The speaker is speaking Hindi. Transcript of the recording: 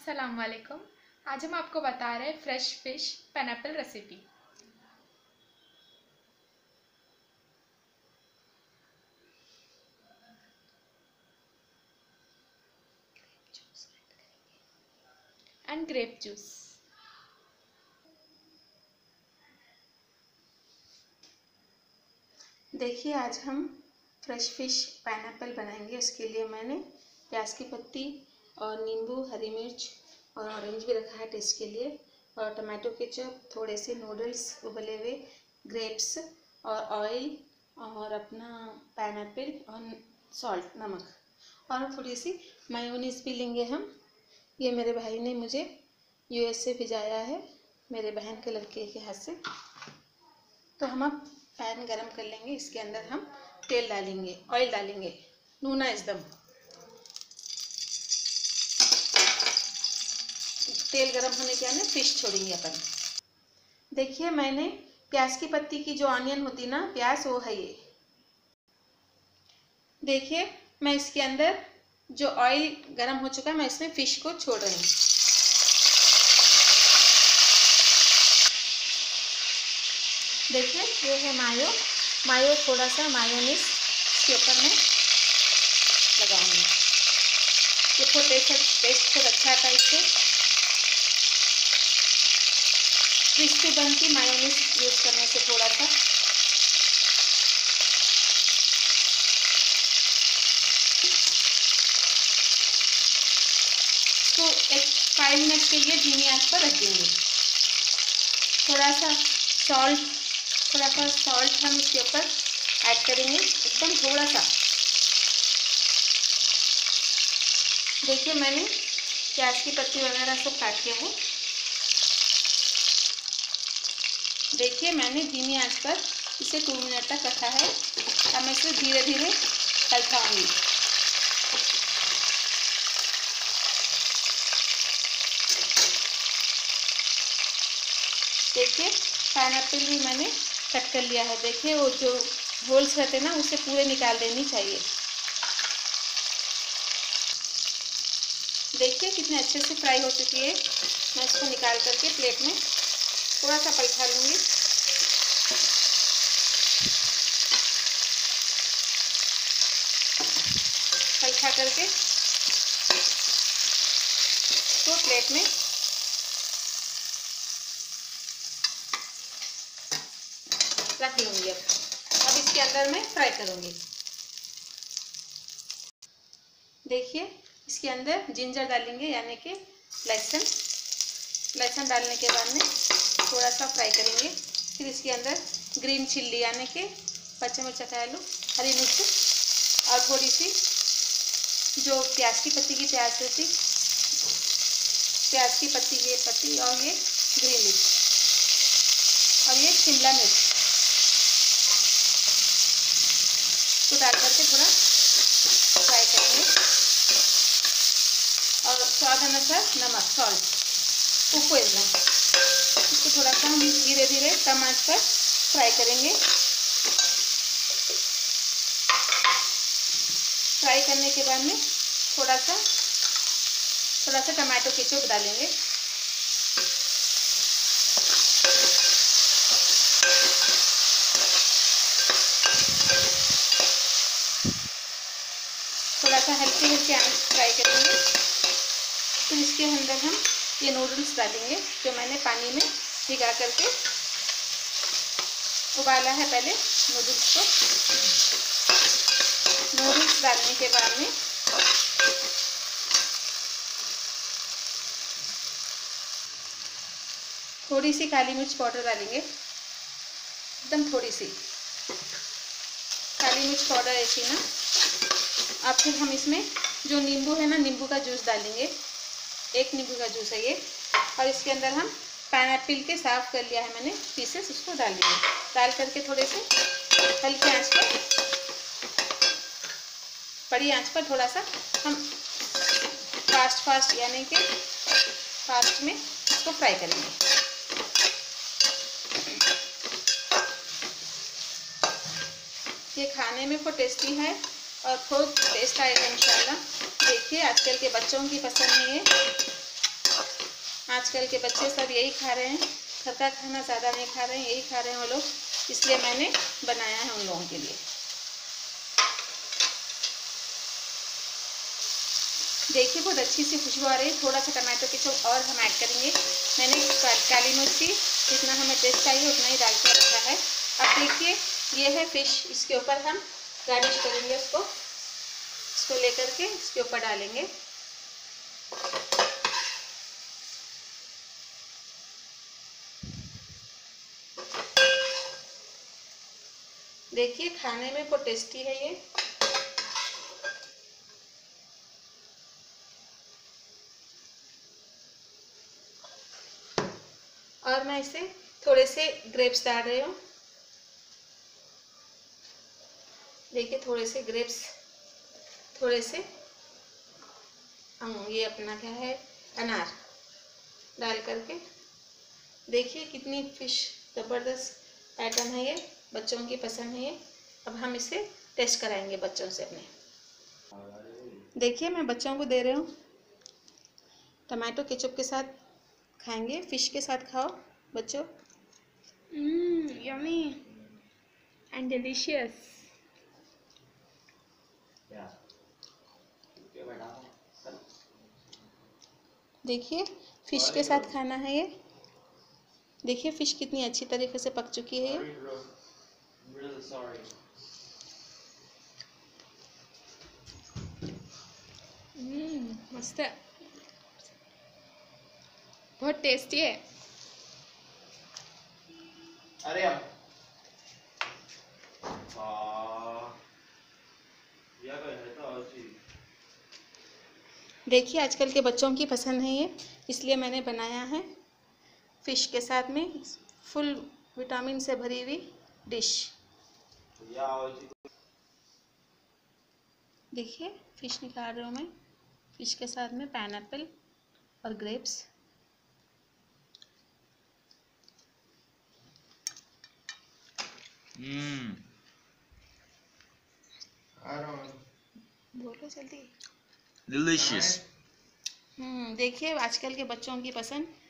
अस्सलाम वालेकुम। आज हम आपको बता रहे हैं fresh fish pineapple recipe. And grape juice. देखिए आज हम फ्रेश फिश पाइनएप्पल बनाएंगे। उसके लिए मैंने प्याज की पत्ती और नींबू, हरी मिर्च और ऑरेंज भी रखा है टेस्ट के लिए, और टमाटो केचप, थोड़े से नूडल्स उबले हुए, ग्रेप्स और ऑयल और अपना पाइनएप्पल और सॉल्ट, नमक, और थोड़ी सी मायोनीज भी लेंगे हम। ये मेरे भाई ने मुझे यूएस से भिजाया है, मेरे बहन के लड़के के हाथ से। तो हम अब पैन गरम कर लेंगे। इसके अंदर हम तेल डालेंगे, ऑयल डालेंगे, नूना एकदम। तेल गरम होने के बाद फिश छोड़ेंगे अपन। देखिए मैंने प्याज की पत्ती की जो ऑनियन होती ना, प्याज, वो है ये। देखिए मैं इसके अंदर जो ऑयल गरम हो चुका है, मैं इसमें फिश को छोड़ रही हूँ। देखिए ये है मायो, थोड़ा सा मायोनीज इसके ऊपर मैं लगाऊंगी। ये तो टेस्ट बहुत अच्छा आता है इससे। क्रिस्पी बनती मायोनीज यूज करने से थोड़ा सा। तो एक 5 मिनट के लिए धीमी आंच पर रख देंगे। थोड़ा सा सॉल्ट हम इसके ऊपर ऐड करेंगे, एकदम थोड़ा सा। देखिए मैंने प्याज की पत्ती वगैरह सब काट के वो, देखिए मैंने धीमी आंच पर इसे 2 मिनट तक रखा है। अब मैं इसे धीरे धीरे पलटाऊंगी। देखिए पाइनएप्पल भी मैंने कट कर लिया है। देखिए वो जो होल्स रहते हैं ना, उसे पूरे निकाल देनी चाहिए। देखिए कितने अच्छे से फ्राई हो चुकी है। मैं इसको निकाल करके प्लेट में थोड़ा सा पलटा लूँगी। पलटा करके तो प्लेट में रख लूँगी। अब इसके अंदर मैं फ्राई करूँगी। देखिए इसके अंदर जिंजर डालेंगे, यानी कि लहसुन डालने के बाद में थोड़ा सा फ्राई करेंगे। फिर इसके अंदर ग्रीन चिल्ली, यानी कि पचमिरपकायలు, हरी मिर्च, और थोड़ी सी जो प्याज की पत्ती की प्याज होती, प्याज की पत्ती, ये पत्ती, और ये ग्रीन मिर्च, और ये शिमला मिर्च को डाल करके थोड़ा फ्राई करेंगे। और स्वाद अनुसार नमक, सॉल्ट, उप्पू एकदम। इसको थोड़ा सा हम धीरे धीरे कम आंच पर फ्राई करेंगे। फ्राई करने के बाद में थोड़ा सा टमाटो केचप डालेंगे। थोड़ा सा हल्की आंच फ्राई करेंगे। फिर इसके अंदर हम ये नूडल्स डालेंगे, जो मैंने पानी में भिगा करके उबाला है पहले नूडल्स को। नूडल्स डालने के बाद में थोड़ी सी काली मिर्च पाउडर डालेंगे, एकदम थोड़ी सी काली मिर्च पाउडर ऐसी ना। अब फिर हम इसमें जो नींबू है ना, नींबू का जूस डालेंगे। 1 नींबू का जूस है ये। और इसके अंदर हम पाइनएप्पल के साफ कर लिया है मैंने पीसेस, उसको डाल देंगे। डाल करके थोड़े से हल्की आंच पर, बड़ी आंच पर थोड़ा सा हम फास्ट यानी कि फास्ट में इसको फ्राई करेंगे। ये खाने में बहुत टेस्टी है और बहुत टेस्ट आएगा इंशाल्लाह। देखिए आजकल के बच्चों की पसंद है ये। आजकल के बच्चे सब यही खा रहे हैं, घर का खाना ज़्यादा नहीं खा रहे हैं, यही खा रहे हैं वो लोग, इसलिए मैंने बनाया है उन लोगों के लिए। देखिए बहुत अच्छी सी खुशबू आ रही है। थोड़ा सा टमाटो केचप और हम ऐड करेंगे। मैंने काली मिर्ची जितना हमें टेस्ट चाहिए उतना ही डाल के रखा है। अब देखिए ये है फिश, इसके ऊपर हम गार्निश करेंगे इसको लेकर के इसके ऊपर डालेंगे। देखिए खाने में बहुत टेस्टी है ये। और मैं इसे थोड़े से ग्रेप्स डाल रही हूँ। देखिए थोड़े से ग्रेप्स, थोड़े से ये अपना क्या है अनार डाल करके। देखिए कितनी फिश ज़बरदस्त आइटम है ये, बच्चों की पसंद है ये। अब हम इसे टेस्ट कराएंगे बच्चों से अपने। देखिए मैं बच्चों को दे रही हूँ, टमाटो केचप के साथ खाएंगे। फिश के साथ खाओ बच्चों। Yummy and delicious. देखिए फिश के साथ खाना है ये। देखिए फिश कितनी अच्छी तरीके से पक चुकी है ये। मस्त है, बहुत टेस्टी है। अरे देखिए आजकल के बच्चों की पसंद है ये, इसलिए मैंने बनाया है फिश के साथ में फुल विटामिन से भरी हुई डिश। देखिए फिश निकाल रही हूँ मैं, फिश के साथ में पाइनएप्पल और ग्रेप्स। बोलो जल्दी। डिलीशियस। देखिए आजकल के बच्चों की पसंद